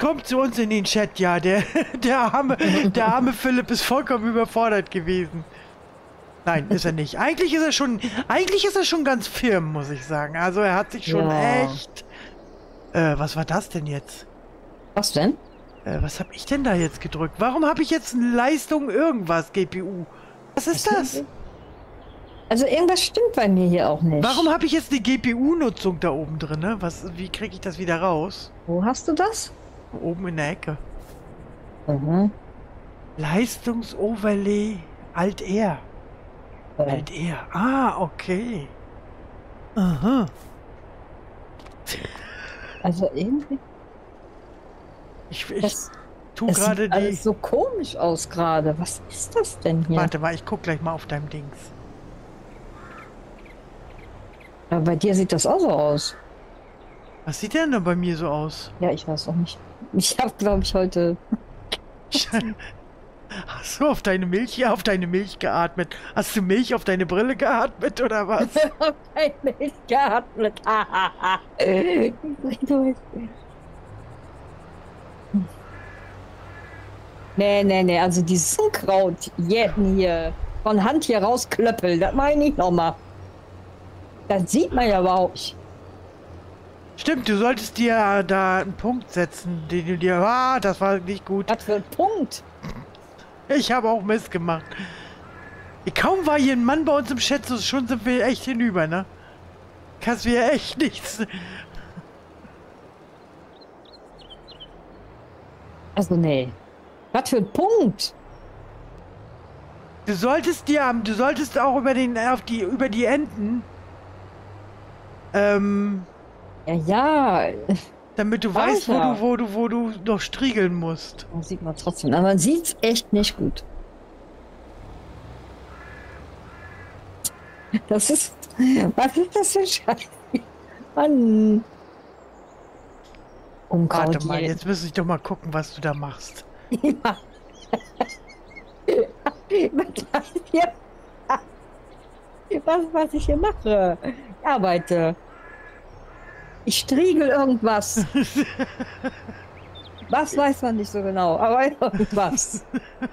kommt zu uns in den Chat, ja. Der arme Philipp ist vollkommen überfordert gewesen. Nein, ist er nicht. Eigentlich ist er schon ganz firm, muss ich sagen. Also er hat sich schon echt... was war das denn jetzt? Was denn? Was habe ich denn da jetzt gedrückt? Warum habe ich jetzt eine Leistung irgendwas, GPU? Was ist das? Also irgendwas stimmt bei mir hier auch nicht. Warum habe ich jetzt die GPU-Nutzung da oben drin? Ne? Wie kriege ich das wieder raus? Wo hast du das? Oben in der Ecke. Mhm. Leistungsoverlay Alt-R. Alt-R. Ah, okay. Aha. Also irgendwie... Ich tue gerade die... alles so komisch aus gerade. Was ist das denn hier? Warte mal, ich guck gleich mal auf deinem Dings. Aber bei dir sieht das auch so aus. Was sieht denn da bei mir so aus? Ja, ich weiß auch nicht. Ich habe, glaube ich, heute... Hast du auf deine Milch geatmet? Hast du Milch auf deine Brille geatmet oder was? auf deine Milch geatmet. Nee, also dieses Unkraut jäten hier von Hand hier rausklöppeln, das mache ich nicht nochmal. Das sieht man ja überhaupt nicht. Stimmt, du solltest dir da einen Punkt setzen, den du dir... Ah, das war nicht gut. Was für ein Punkt? Ich habe auch Mist gemacht. Kaum war hier ein Mann bei uns im Chat, so schon sind wir echt hinüber, ne? Kannst mir echt nichts... Also nee. Was für ein Punkt? Du solltest auch über die Enden... Ja. Damit du weißt, wo du noch striegeln musst. Das sieht man trotzdem. Aber man sieht's echt nicht gut. Das ist... Was ist das für ein Scheiß? Mann. Warte mal, jetzt muss ich doch mal gucken, was du da machst. Ja. Was ich hier mache. Ich arbeite. Ich striegel irgendwas. Was weiß man nicht so genau, aber irgendwas.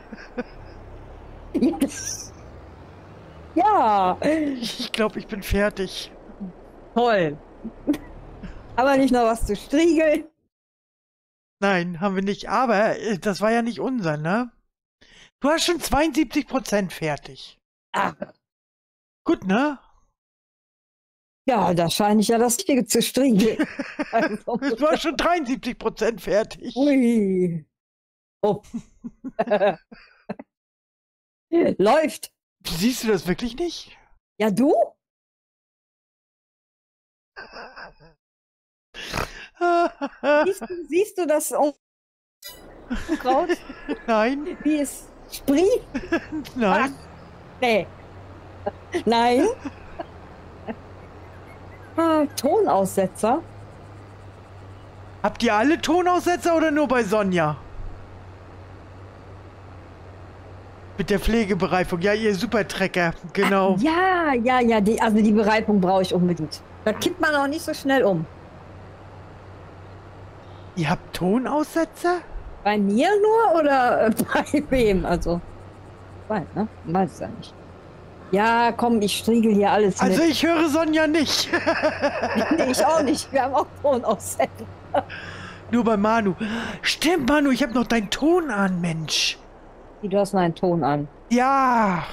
Ja. Ich glaube, ich bin fertig. Toll. Aber nicht noch was zu striegeln. Nein, haben wir nicht. Aber das war ja nicht unser, ne? Du hast schon 72% fertig. Ah. Gut, ne? Ja, da scheine ich ja das Richtige zu striegeln. Also, du hast schon 73% fertig. Ui. Oh. Läuft. Siehst du das wirklich nicht? Ja, du? Siehst du das Unkraut? Nein. Wie es sprießt? Nein. Ach, nee. Nein. Tonaussetzer. Habt ihr alle Tonaussetzer oder nur bei Sonja? Mit der Pflegebereifung. Ja, ihr Supertrecker. Genau. Ach, ja. Die Bereifung brauche ich unbedingt. Da kippt man auch nicht so schnell um. Ihr habt Tonaussetzer? Bei mir nur oder bei wem? Also, ne? Weiß es ja nicht. Ja, komm, ich striegel hier alles mit. Also ich höre Sonja nicht. Nee, ich auch nicht. Wir haben auch Tonaussetzer. Nur bei Manu. Stimmt, Manu, ich habe noch deinen Ton an, Mensch. Du hast meinen Ton an. Ja.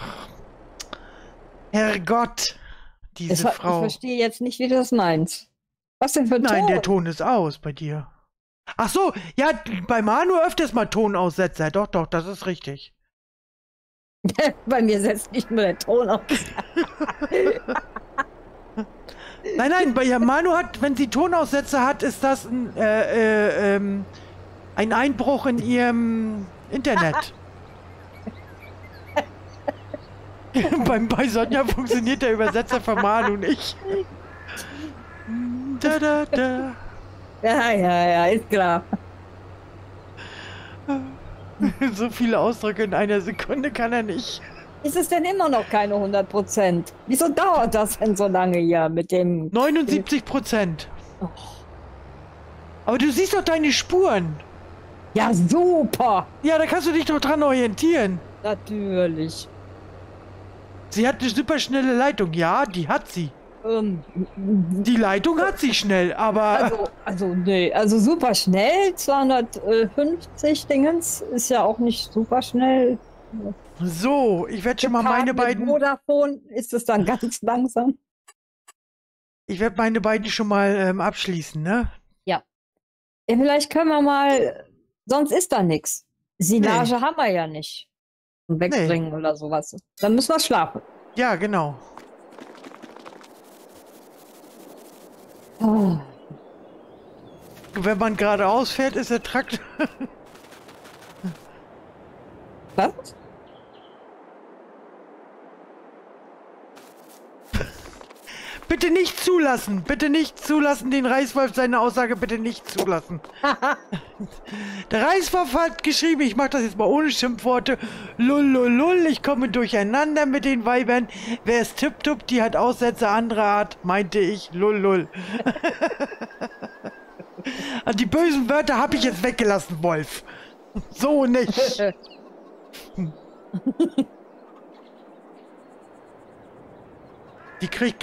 Herrgott. Diese Frau. Ich verstehe jetzt nicht, wie du das meinst. Was denn für ein Ton? Nein, der Ton ist aus bei dir. Ach so, ja, bei Manu öfters mal Tonaussetzer. Doch, das ist richtig. Bei mir setzt nicht nur der Ton aus. Nein, bei Manu hat, wenn sie Tonaussetzer hat, ist das ein Einbruch in ihrem Internet. Bei Sonja funktioniert der Übersetzer von Manu nicht. Da. Ja, ist klar. So viele Ausdrücke in einer Sekunde kann er nicht. Ist es denn immer noch keine 100%? Wieso dauert das denn so lange hier mit dem... 79%. Oh. Aber du siehst doch deine Spuren. Ja, super. Ja, da kannst du dich doch dran orientieren. Natürlich. Sie hat eine super schnelle Leitung. Ja, die hat sie. Die Leitung hat sie schnell, aber... Nee, also super schnell. 250 Dingens ist ja auch nicht super schnell. So, ich werde schon mal meine beiden... Vodafone ist es dann ganz langsam. Ich werde meine beiden schon mal abschließen, ne? Ja. Ja, vielleicht können wir mal... Sonst ist da nichts. Silage haben wir ja nicht. Zum Wegbringen oder sowas. Dann müssen wir schlafen. Ja, genau. Oh. Wenn man geradeaus fährt, ist der Traktor... Was? Bitte nicht zulassen! Bitte nicht zulassen, den Reißwolf seine Aussage bitte nicht zulassen. Der Reißwolf hat geschrieben, ich mache das jetzt mal ohne Schimpfworte. Lullulul, ich komme durcheinander mit den Weibern. Wer ist tipptupp, die hat Aussätze anderer Art, meinte ich. Lullul. Die bösen Wörter habe ich jetzt weggelassen, Wolf. So nicht. Die kriegt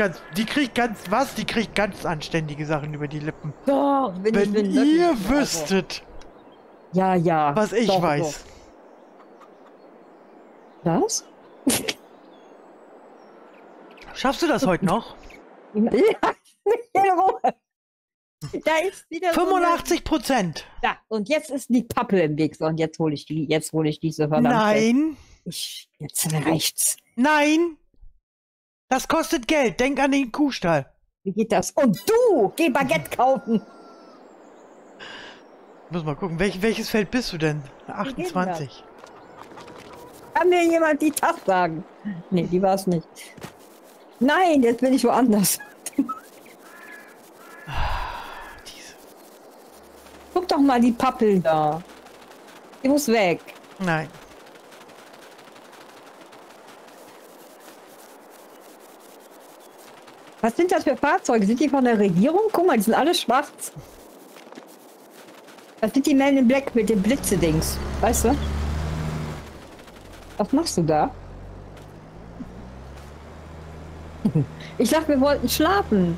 ganz anständige Sachen über die Lippen. Doch, wenn ihr wüsstet, ja, was ich weiß. Doch. Was? Schaffst du das heute noch? Da ist wieder 85%. Ja, und jetzt ist die Pappe im Weg. So, und jetzt hole ich diese verdammte. Nein. Jetzt reicht's. Nein. Das kostet Geld. Denk an den Kuhstall. Wie geht das? Und du, geh Baguette kaufen. Muss mal gucken. Welches Feld bist du denn? 28. Kann mir jemand die Tasse sagen? Nee, die war es nicht. Nein, jetzt bin ich woanders. Guck doch mal die Pappel da. Die muss weg. Nein. Was sind das für Fahrzeuge? Sind die von der Regierung? Guck mal, die sind alle schwarz. Das sind die Men in Black mit dem Blitze-Dings. Weißt du? Was machst du da? Ich dachte, wir wollten schlafen.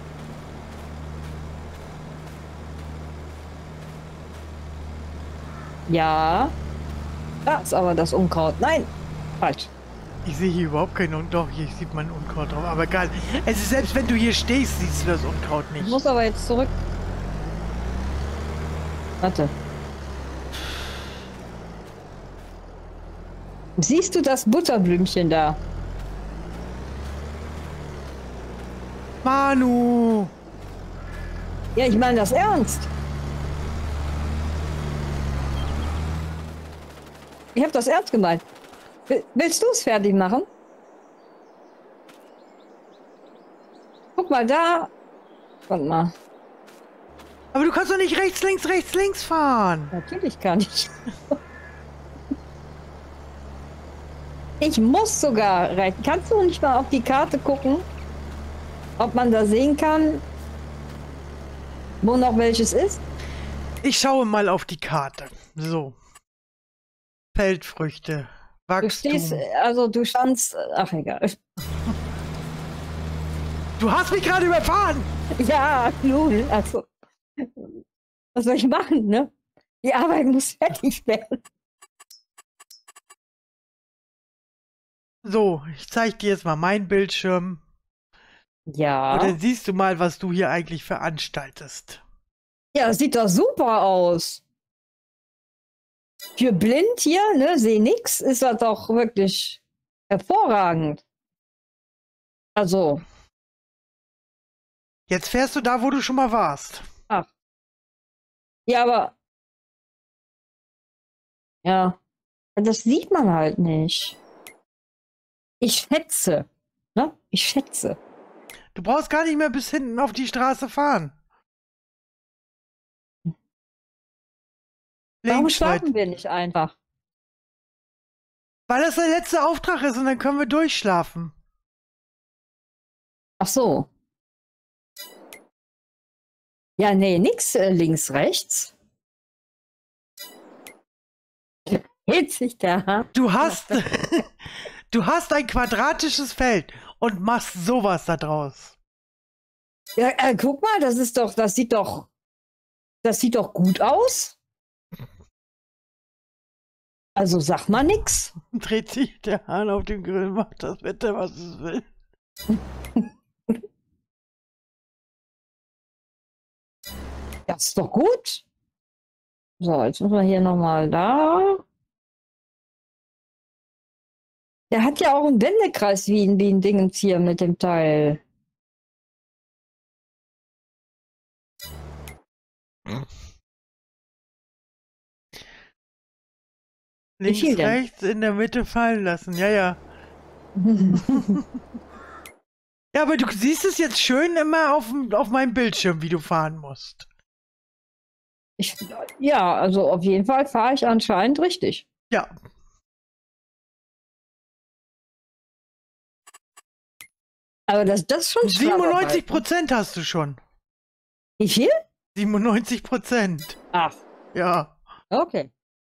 Ja. Da ist aber das Unkraut. Nein, falsch. Ich sehe hier überhaupt kein Unkraut. Doch, hier sieht man Unkraut drauf. Aber egal. Es ist, selbst wenn du hier stehst, siehst du das Unkraut nicht. Ich muss aber jetzt zurück. Warte. Siehst du das Butterblümchen da? Manu! Ja, ich meine das ernst. Ich habe das ernst gemeint. Willst du es fertig machen? Guck mal da. Warte mal. Aber du kannst doch nicht rechts, links fahren. Natürlich kann ich. Ich muss sogar rechts. Kannst du nicht mal auf die Karte gucken, ob man da sehen kann, wo noch welches ist? Ich schaue mal auf die Karte. So. Feldfrüchte. Wachstum. Du standst. Ach, egal. Du hast mich gerade überfahren! Ja, nun, also. Was soll ich machen, ne? Die Arbeit muss fertig werden. So, ich zeige dir jetzt mal meinen Bildschirm. Ja. Und dann siehst du mal, was du hier eigentlich veranstaltest. Ja, das sieht doch super aus. Für blind hier, ne, seh nix, ist das doch wirklich hervorragend. Also. Jetzt fährst du da, wo du schon mal warst. Ach. Ja, aber. Ja. Das sieht man halt nicht. Ich schätze. Ne? Ich schätze. Du brauchst gar nicht mehr bis hinten auf die Straße fahren. Warum schlafen wir nicht einfach? Weil das der letzte Auftrag ist und dann können wir durchschlafen. Ach so. Ja, nee, nix links, rechts. Hitzig der Hahn. Du hast, du hast ein quadratisches Feld und machst sowas da draus. Ja, guck mal, das sieht doch gut aus. Also sag mal nix. Dreht sich der Hahn auf dem Grill, macht das Wetter, was es will. Das ist doch gut. So, jetzt müssen wir hier nochmal da. Der hat ja auch einen Wendekreis wie ein Dingens hier mit dem Teil. Links, viel denn? rechts, in der Mitte fallen lassen. Ja, ja. Ja, aber du siehst es jetzt schön immer auf meinem Bildschirm, wie du fahren musst. Ja, also auf jeden Fall fahre ich anscheinend richtig. Ja. Aber das ist schon 97% hast du schon. Wie viel? 97%. Ach, Ja. okay.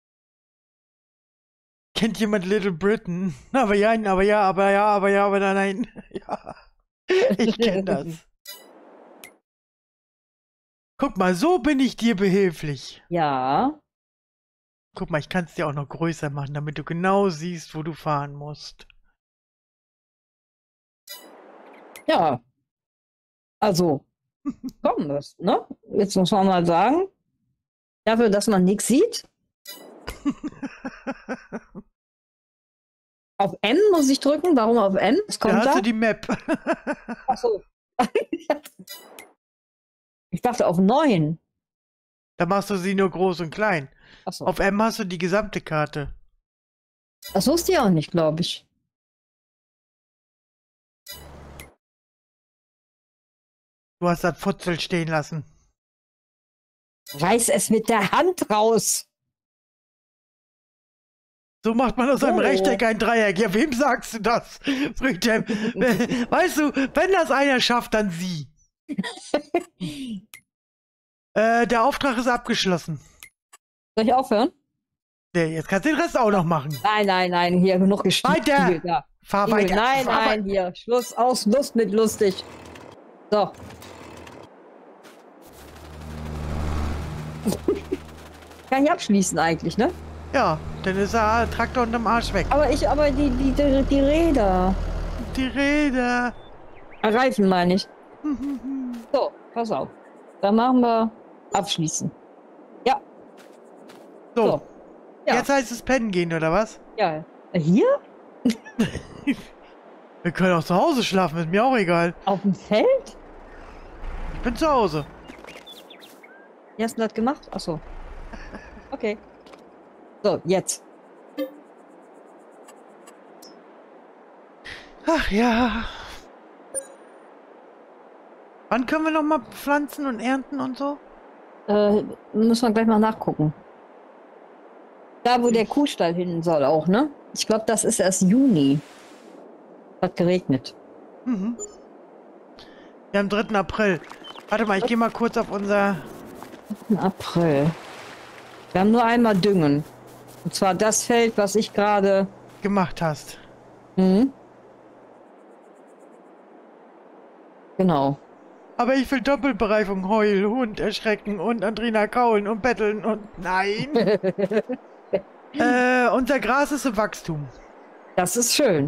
Kennt jemand Little Britain? Aber ja, aber nein. Ja. Ich kenne das. Guck mal, so bin ich dir behilflich. Ja. Guck mal, ich kann es dir auch noch größer machen, damit du genau siehst, wo du fahren musst. Ja. Also, komm, ne? Jetzt muss man mal sagen, dafür, dass man nichts sieht. Auf M muss ich drücken. Warum auf M? Was kommt Da hast da? du die Map. Ach so. Ich dachte auf 9. Da machst du sie nur groß und klein. Ach so. Auf M hast du die gesamte Karte. Das wusste ich auch nicht, glaube ich. Du hast das Futzel stehen lassen. Reiß es mit der Hand raus. So macht man aus einem Rechteck ein Dreieck. Ja, wem sagst du das? Friedhelm? Weißt du, wenn das einer schafft, dann sie. Der Auftrag ist abgeschlossen. Soll ich aufhören? Ja, jetzt kannst du den Rest auch noch machen. Nein, hier genug gespielt. Weiter! Fahr weiter! Nein, fahr nein, hier. Schluss, aus, Lust mit lustig. So. Kann ich abschließen eigentlich, ne? Ja, dann ist der Traktor unterm Arsch weg. Aber die Räder. Die Räder. Reifen meine ich. So, pass auf. Dann machen wir abschließen. Ja. So. Ja. Jetzt heißt es pennen gehen, oder was? Ja. Hier? Wir können auch zu Hause schlafen, ist mir auch egal. Auf dem Feld? Ich bin zu Hause. Wie hast du das gemacht? Achso. Okay. So, jetzt. Ach ja. Wann können wir noch mal pflanzen und ernten und so? Muss man gleich mal nachgucken. Da, wo der Kuhstall hin soll auch, ne? Ich glaube, das ist erst Juni. Hat geregnet. Mhm. Ja, am 3. April. Warte mal, ich gehe mal kurz auf unser... April. Wir haben nur einmal Düngen. Und zwar das Feld, was ich gerade... gemacht hast. Mhm. Genau. Aber ich will Doppelbereifung, Heul, Hund, Erschrecken und Andrina kaulen und betteln und... Nein! Unser Gras ist im Wachstum. Das ist schön.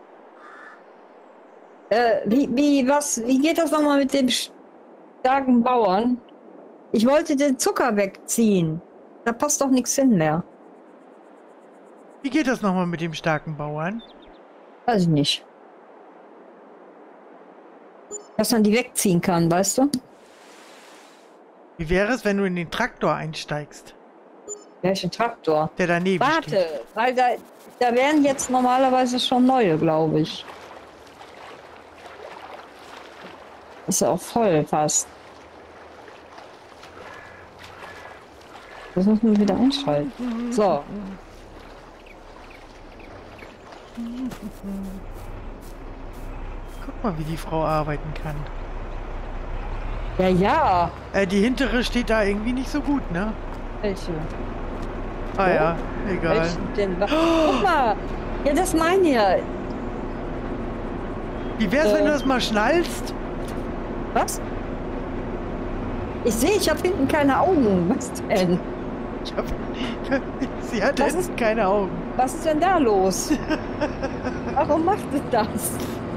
Wie geht das nochmal mit dem starken Bauern? Ich wollte den Zucker wegziehen. Da passt doch nichts hin mehr. Wie geht das nochmal mit dem starken Bauern? Weiß ich nicht. Dass man die wegziehen kann, weißt du? Wie wäre es, wenn du in den Traktor einsteigst? Welchen Traktor? Der daneben steht. Warte, weil da wären jetzt normalerweise schon neue, glaube ich. Ist ja auch voll fast. Das müssen wir wieder einschalten. So. Guck mal, wie die Frau arbeiten kann. Ja, ja. Die hintere steht da irgendwie nicht so gut, ne? Welche? Ah ja, egal. Welchen denn? Guck mal! Ja, das meine ich ja. Wie wär's, wenn du das mal schnallst? Was? Ich habe hinten keine Augen. Was denn? Sie hat Was jetzt keine Augen. Was ist denn da los? Warum macht es das?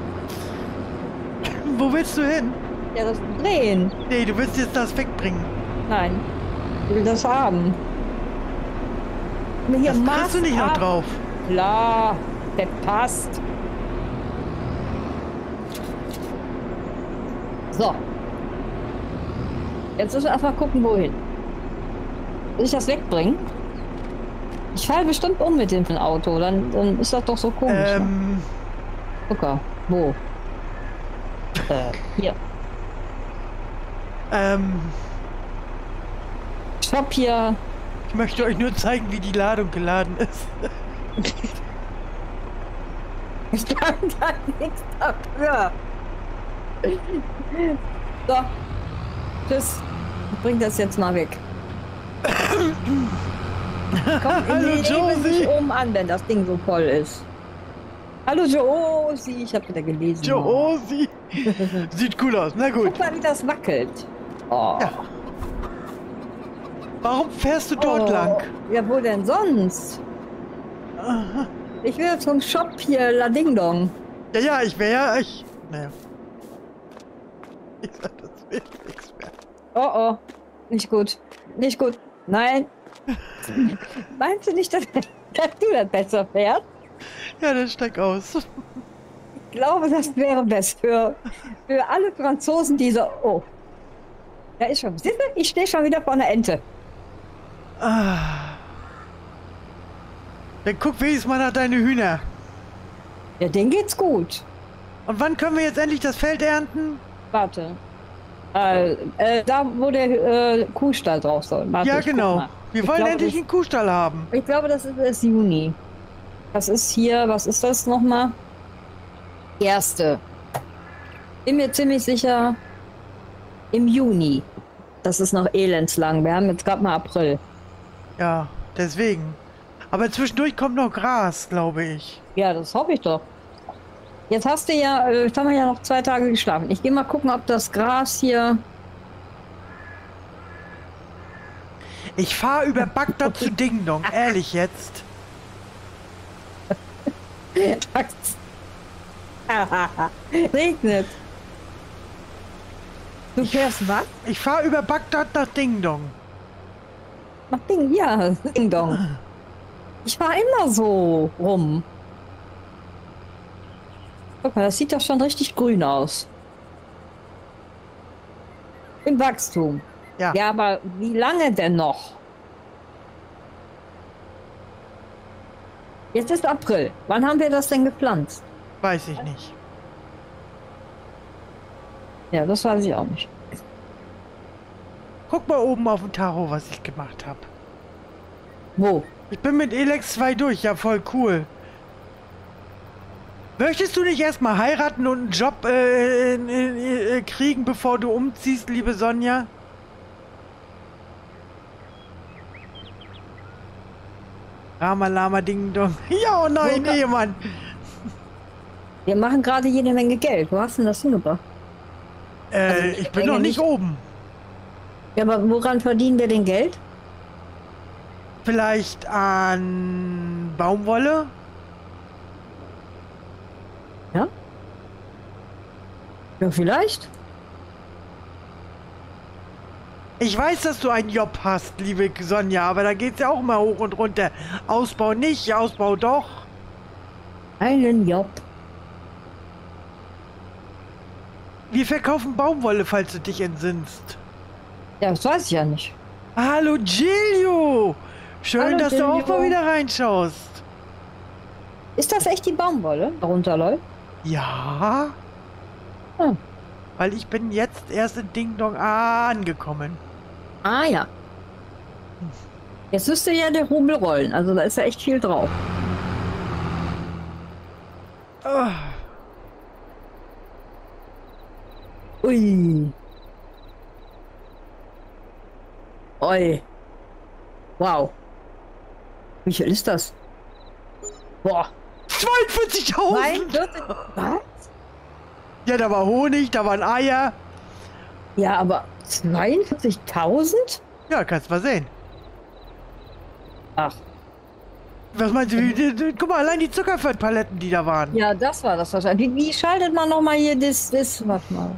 Wo willst du hin? Ja, das drehen. Nee, du willst jetzt das wegbringen. Nein. Ich will das haben. Hier Das kriegst du nicht noch drauf. Klar, der passt. So. Jetzt müssen wir einfach gucken, wohin. Will ich das wegbringen? Ich falle bestimmt um mit dem Auto, dann ist das doch so komisch. Ne? Gucker, wo? Hier. Stopp hier. Ich möchte euch nur zeigen, wie die Ladung geladen ist. Ich kann da nichts dafür. So. Tschüss. Ich bring das jetzt mal weg. Komm, Hallo Josie. oben an, wenn das Ding so voll ist. Hallo Josie, ich habe wieder gelesen. Josie. Sieht cool aus, na gut. Guck mal, wie das wackelt. Oh. Ja. Warum fährst du dort lang? Ja, wo denn sonst? Ich will zum Shop hier, La Ding Dong. Ja, ich wäre ja... Naja. Ich sag, das wird nichts mehr. Oh, nicht gut. Nicht gut. Nein. Meinst du nicht, dass du das besser fährst? Ja, dann steig aus. Ich glaube, das wäre best für alle Franzosen, die so... Oh. Da ist schon... Siehst du? Ich stehe schon wieder vor einer Ente. Dann guck wenigstens mal nach deine Hühner. Ja, denen geht's gut. Und wann können wir jetzt endlich das Feld ernten? Warte. Da, wo der Kuhstall drauf soll. Warte, Ja, genau. Wir wollen endlich einen Kuhstall haben. Ich glaube, das ist Juni. Das ist hier, was ist das nochmal? Erste. Bin mir ziemlich sicher, im Juni. Das ist noch elendslang. Wir haben jetzt gerade mal April. Ja, deswegen. Aber zwischendurch kommt noch Gras, glaube ich. Ja, das hoffe ich doch. Jetzt hast du ja, jetzt haben wir ja noch 2 Tage geschlafen. Ich gehe mal gucken, ob das Gras hier... Ich fahre über Bagdad zu Ding Dong. Ehrlich jetzt. Regnet. Du fährst was? Ich fahre über Bagdad nach Ding Dong. Nach Ding, ja, Ding Dong. Ich fahre immer so rum. Guck mal, das sieht doch schon richtig grün aus. Im Wachstum. Ja. Ja, aber wie lange denn noch? Jetzt ist April. Wann haben wir das denn gepflanzt? Weiß ich nicht. Ja, das weiß ich auch nicht. Guck mal oben auf dem Tacho, was ich gemacht habe. Wo? Ich bin mit Elex 2 durch. Ja, voll cool. Möchtest du nicht erstmal heiraten und einen Job kriegen, bevor du umziehst, liebe Sonja? Rama Lama Ding Dong. Ja, oh nein, Ehemann. Wir machen gerade jede Menge Geld. Wo hast du denn das hingebracht? Ich bin noch nicht oben. Ja, aber woran verdienen wir denn Geld? Vielleicht an Baumwolle? Ja? Ja, vielleicht. Ich weiß, dass du einen Job hast, liebe Sonja, aber da geht's ja auch mal hoch und runter. Ausbau nicht, Ausbau doch. Einen Job. Wir verkaufen Baumwolle, falls du dich entsinnst. Ja, das weiß ich ja nicht. Hallo Giulio! Schön, Hallo, dass du auch Giulio. mal wieder reinschaust. Ist das echt die Baumwolle, darunter läuft? Ja, Hm. weil ich bin jetzt erst in Ding Dong angekommen. Ah ja. Jetzt müsste ja der Rubel rollen. Also da ist ja echt viel drauf. Ah, Ui. Oi. Wow. Wie viel ist das? Boah. 42.000! Was? Ja, da war Honig, da waren Eier. Ja, aber 42.000? Ja, kannst mal sehen. Ach. Was meinst du? Guck mal, allein die Zuckerfettpaletten, die da waren. Ja, das war das wahrscheinlich. Wie schaltet man nochmal hier das? Warte mal.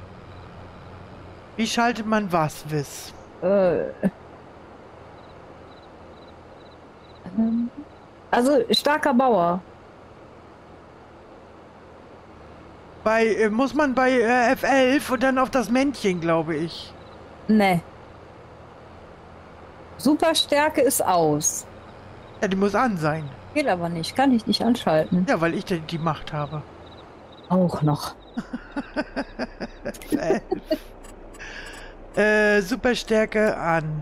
Wie schaltet man was, Wiss? Also starker Bauer. Muss man bei F11 und dann auf das Männchen, glaube ich. Ne. Superstärke ist aus. Ja, die muss an sein. Geht aber nicht. Kann ich nicht anschalten. Ja, weil ich die Macht habe. Auch noch. Superstärke an.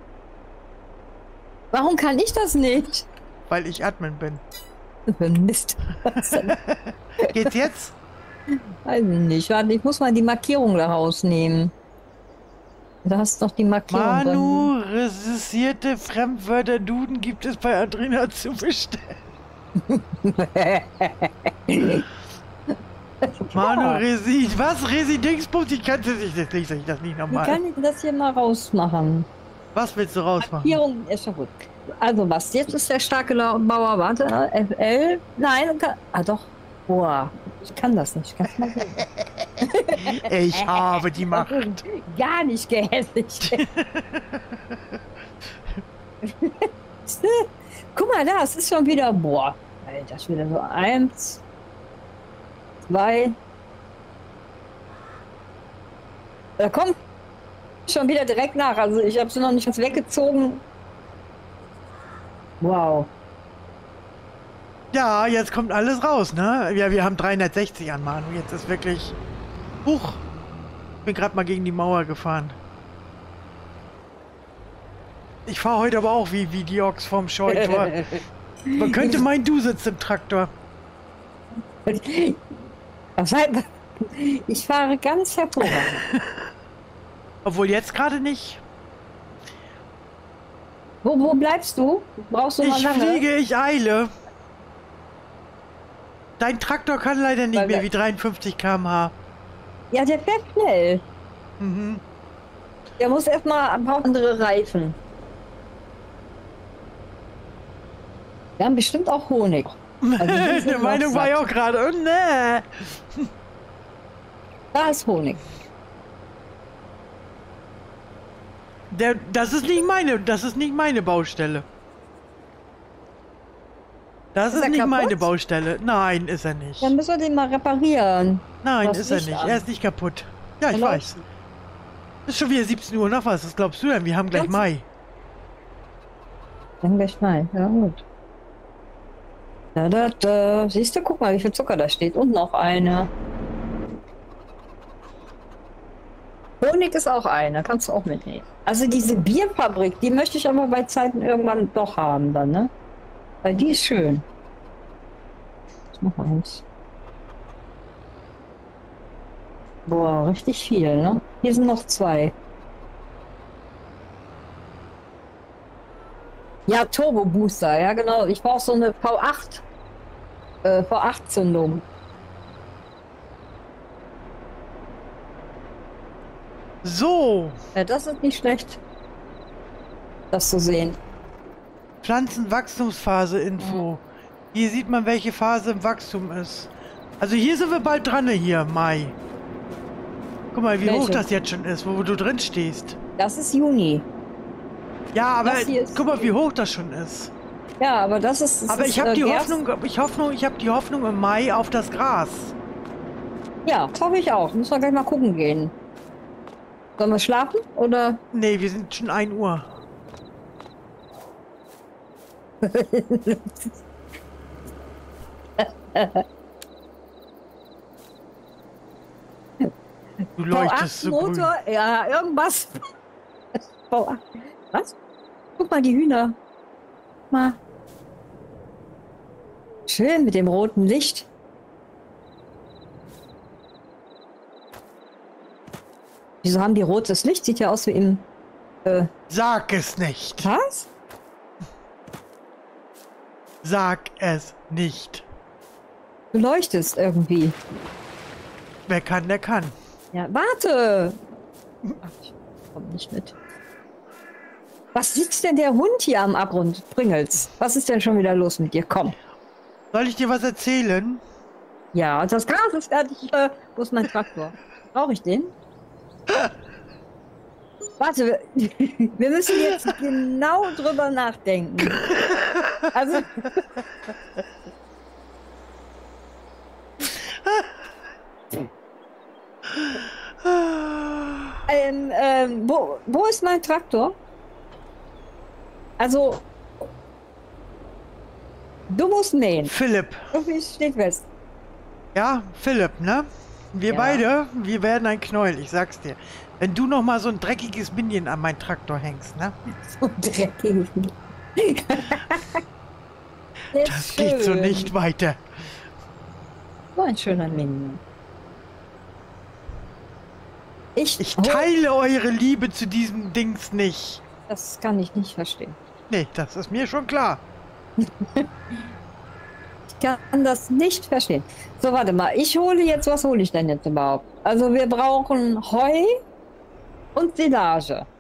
Warum kann ich das nicht? Weil ich Admin bin. Mist. Was denn? Geht's jetzt? Weiß ich nicht. Warte, ich muss mal die Markierung da rausnehmen. Da hast du noch die Markierung. Manu, resisierte Fremdwörter Duden gibt es bei Adrena zu bestellen. Manu, Resi. Was? Resi-Dingsbums? Ich kann das nicht, das nicht Wie normal. kann ich das hier mal rausmachen? Was willst du rausmachen? Markierung ist schon gut. Also was? Jetzt ist der starke Bauer. Warte. FL. Nein. Doch. Boah. Ich kann das nicht. Kannst mal sehen. Ich habe die Macht. Gar nicht gehässig. Guck mal da, es ist schon wieder, boah, Alter, das ist wieder so 1, 2. Da kommt schon wieder direkt nach, also ich habe sie noch nicht ganz weggezogen. Wow. Ja, jetzt kommt alles raus, ne? Ja, wir haben 360 an Manu. Jetzt ist wirklich... Huch! Ich bin gerade mal gegen die Mauer gefahren. Ich fahre heute aber auch wie die Ochs vorm Scheuntor. Man könnte meinen, du sitzt im Traktor. Ich fahre ganz hervorragend. Obwohl jetzt gerade nicht. Wo bleibst du? Brauchst du mal Ich lange? fliege, ich eile. Dein Traktor kann leider nicht mehr wie 53 km/h. Ja, der fährt schnell. Mhm. Der muss erstmal braucht andere Reifen. Wir haben bestimmt auch Honig. Also Die Meinung war ja auch gerade. Oh, nee. Da ist Honig. Das ist nicht meine Baustelle. Das ist er nicht kaputt? meine Baustelle. Nein, ist er nicht. Dann müssen wir den mal reparieren. Nein, Was ist er Licht nicht. an? Er ist nicht kaputt. Ja, ich Hallo? weiß. Ist schon wieder 17 Uhr noch was. Was glaubst du denn? Wir haben gleich Ganz- Mai. Dann gleich mal. Ja, gut. Da. Siehst du, guck mal, wie viel Zucker da steht. Und noch eine. Honig ist auch eine. Kannst du auch mitnehmen. Also diese Bierfabrik, die möchte ich aber bei Zeiten irgendwann doch haben dann, ne? Weil die ist schön. Noch eins. Boah, richtig viel, ne? Hier sind noch 2. Ja, Turbo Booster, ja genau. Ich brauche so eine V8. V8-Zündung. So. Ja, das ist nicht schlecht. Das zu sehen. Pflanzenwachstumsphase-Info. Hier sieht man, welche Phase im Wachstum ist. Also hier sind wir bald dran, hier, Mai. Guck mal, wie hoch Welche? das jetzt schon ist, wo du drin stehst. Das ist Juni. Ja, aber Das hier ist- guck mal, wie hoch das schon ist. Ja, aber das ist. Aber ich habe die Hoffnung, ich habe die Hoffnung im Mai auf das Gras. Ja, das hoffe ich auch. Müssen wir gleich mal gucken gehen. Sollen wir schlafen oder? Nee, wir sind schon 1 Uhr. Du leuchtest so grün. V8-Motor, ja, irgendwas. V8. Was? Guck mal, die Hühner. Mal. Schön mit dem roten Licht. Wieso haben die rotes Licht? Sieht ja aus wie im... Sag es nicht. Was? Sag es nicht. Du leuchtest irgendwie. Wer kann, der kann. Ja, warte! Ach, ich komm nicht mit. Was sitzt denn der Hund hier am Abgrund? Pringels, was ist denn schon wieder los mit dir? Komm. Soll ich dir was erzählen? Ja, das Gras ist fertig. Wo ist mein Traktor? Brauche ich den? Warte, wir müssen jetzt genau drüber nachdenken. Also... wo ist mein Traktor? Also, du musst mähen. Philipp. Irgendwie steht fest. Ja, Philipp, ne? Wir Ja. beide, wir werden ein Knäuel, ich sag's dir. Wenn du noch mal so ein dreckiges Minion an meinen Traktor hängst, ne? So dreckig. Das geht so nicht weiter. So ein schöner Minion. Ich teile eure Liebe zu diesem Dings nicht. Das kann ich nicht verstehen. Nee, das ist mir schon klar. Ich kann das nicht verstehen. So, warte mal. Ich hole jetzt, was hole ich denn jetzt überhaupt? Also wir brauchen Heu und Silage.